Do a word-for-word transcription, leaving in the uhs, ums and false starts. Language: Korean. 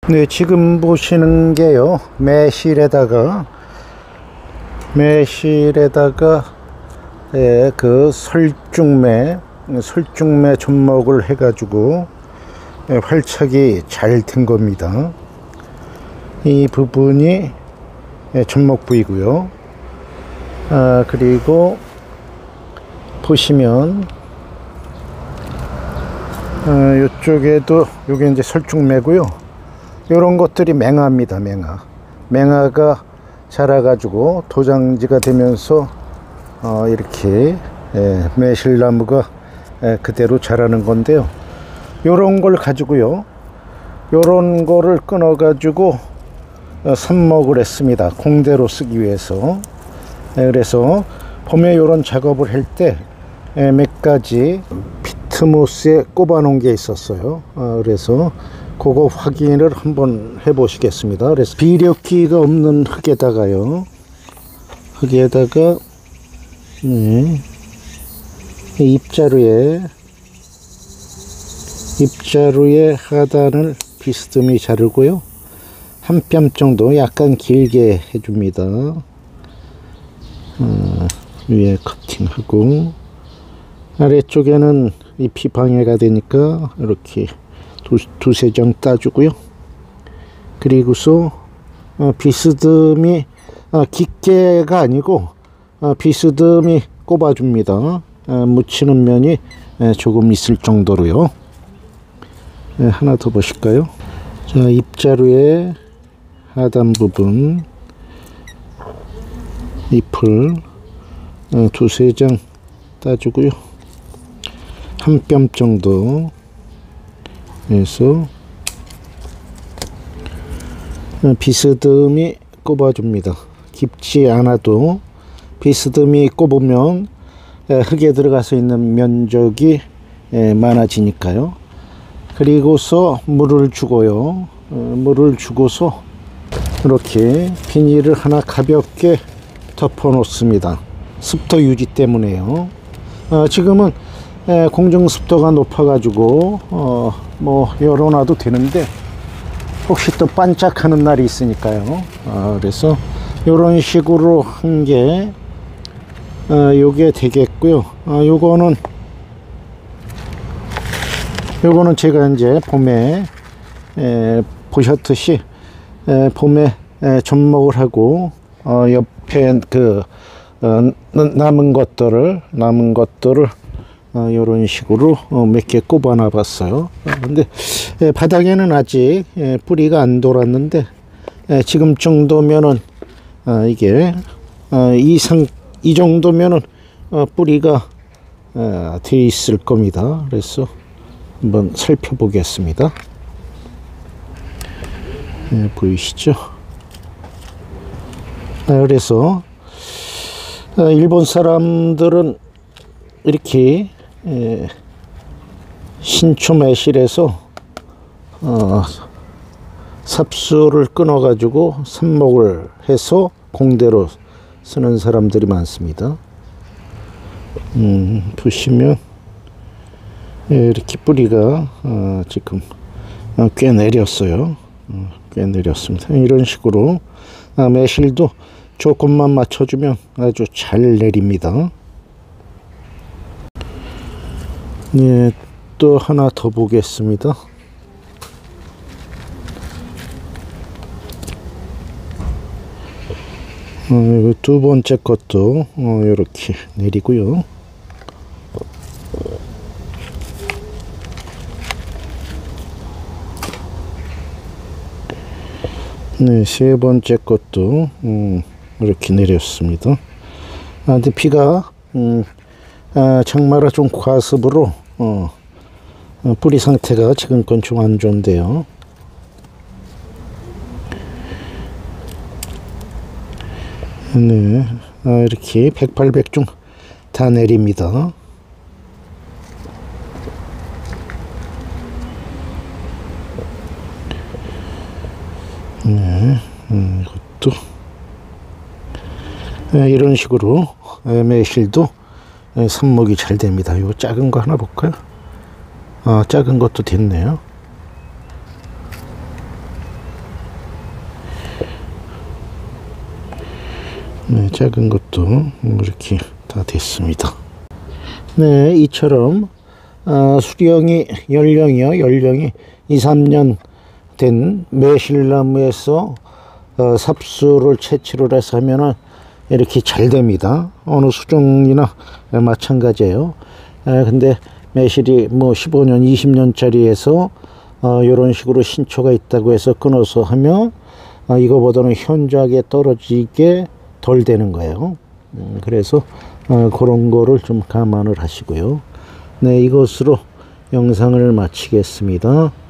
네, 지금 보시는 게요, 매실에다가 매실에다가 예, 그 설중매 설중매 접목을 해 가지고 예, 활착이 잘 된 겁니다. 이 부분이 예, 접목 부위고요. 아, 그리고 보시면 아, 이쪽에도 요게 이제 설중매고요. 요런 것들이 맹아입니다. 맹아 맹아가 자라가지고 도장지가 되면서 어, 이렇게 예, 매실나무가 예, 그대로 자라는 건데요. 요런 걸 가지고요, 요런 거를 끊어 가지고 어, 삽목을 했습니다. 공대로 쓰기 위해서. 예, 그래서 봄에 요런 작업을 할 때 예, 몇 가지 피트모스에 꼽아 놓은 게 있었어요. 어, 그래서 그거 확인을 한번 해 보시겠습니다. 그래서 비력기가 없는 흙에다가요, 흙에다가 네, 입자루에 입자루에 하단을 비스듬히 자르고요, 한 뼘 정도 약간 길게 해줍니다. 어, 위에 커팅하고, 아래쪽에는 잎이 방해가 되니까 이렇게 두, 두세 장 따주고요. 그리고서 어, 비스듬히 어, 깊게가 아니고 어, 비스듬히 꼽아줍니다. 어, 묻히는 면이 에, 조금 있을 정도로요. 에, 하나 더 보실까요? 자, 입자루의 하단 부분 잎을 어, 두세 장 따주고요, 한 뼘 정도 해서 비스듬히 꼽아줍니다. 깊지 않아도 비스듬히 꼽으면 흙에 들어가서 있는 면적이 많아지니까요. 그리고서 물을 주고요, 물을 주고서 이렇게 비닐을 하나 가볍게 덮어 놓습니다. 습도 유지 때문에요. 어, 지금은 공중 습도가 높아 가지고 어, 뭐 열어놔도 되는데, 혹시 또 반짝하는 날이 있으니까요. 어, 그래서 요런 식으로 한 게 어, 요게 되겠고요. 어, 요거는 요거는 제가 이제 봄에 에, 보셨듯이 에, 봄에 에, 접목을 하고 어, 옆에 그 어, 남은 것들을 남은 것들을 어, 이런 식으로 어, 몇 개 꼽아 놔 봤어요. 어, 근데 예, 바닥에는 아직 예, 뿌리가 안 돌았는데, 예, 지금 정도면은 어, 이게 어, 이상 이 정도면은 어, 뿌리가 어, 돼 있을 겁니다. 그래서 한번 살펴보겠습니다. 예, 보이시죠? 아, 그래서 어, 일본 사람들은 이렇게 예, 신초 매실에서 어, 삽수를 끊어 가지고 삽목을 해서 공대로 쓰는 사람들이 많습니다. 음, 보시면 예, 이렇게 뿌리가 어, 지금 어, 꽤 내렸어요. 어, 꽤 내렸습니다. 이런 식으로 아, 매실도 조금만 맞춰주면 아주 잘 내립니다. 네, 또 하나 더 보겠습니다. 어, 두 번째 것도 어, 이렇게 내리고요. 네, 세 번째 것도 음, 이렇게 내렸습니다. 아, 근데 비가 음, 아, 장마라 좀 과습으로 어, 어, 뿌리 상태가 지금 건 좀 안 좋은데요. 네, 아, 이렇게 백팔백중 다 내립니다. 네, 음, 이것도 네, 이런 식으로 매실도 삽목이 잘 됩니다. 요 작은 거 하나 볼까요? 아, 작은 것도 됐네요. 네, 작은 것도 이렇게 다 됐습니다. 네, 이처럼 어, 수령이 연령이요 연령이 이, 삼 년 된 매실나무에서 어, 삽수를 채취를 해서 하면은 이렇게 잘 됩니다. 어느 수종이나 마찬가지예요. 에, 근데 매실이 뭐 십오 년, 이십 년짜리에서 어, 이런 식으로 신초가 있다고 해서 끊어서 하면 어, 이거보다는 현저하게 떨어지게 덜 되는 거예요. 음, 그래서 어, 그런 거를 좀 감안을 하시고요. 네, 이것으로 영상을 마치겠습니다.